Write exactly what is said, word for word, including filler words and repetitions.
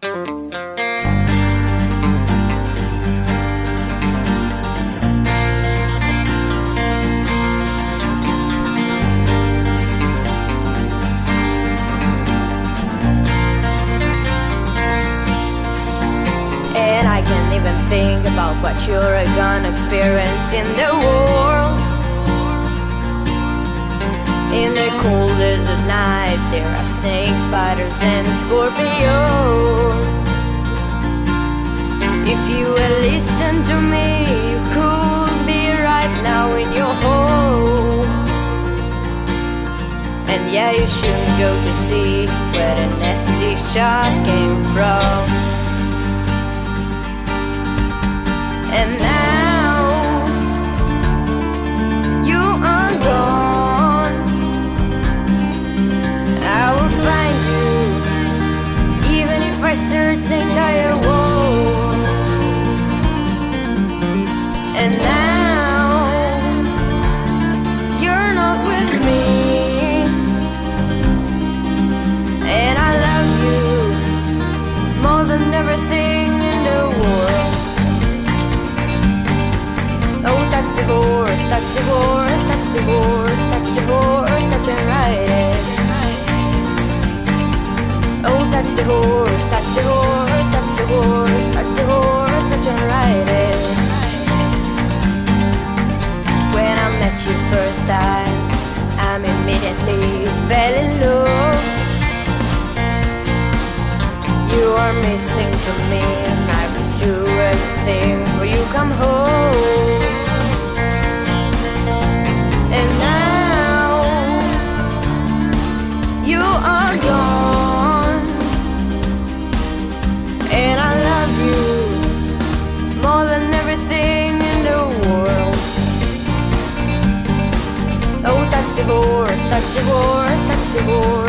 And I can't even think about what you're gonna experience in the world. In the coldest of night, there are snakes, spiders, and scorpions. If you will listen to me, you could be right now in your home. And yeah, you shouldn't go to see where the nasty shot came from. And now you are gone. I will find you, even if I search the entire world. And now you're not with me, and I love you more than everything in the world. Oh, touch the horse, touch the horse, touch the horse, touch the horse, touch and ride it. Oh, touch the horse, touch the horse, touch the horse, touch the horse, touch and ride it. When I met you first time, I immediately fell in love. You are missing to me, and I will do everything for you come home. And now you are gone, and I love you more than everything in the world. Oh, touch the horse, touch the horse, touch the horse.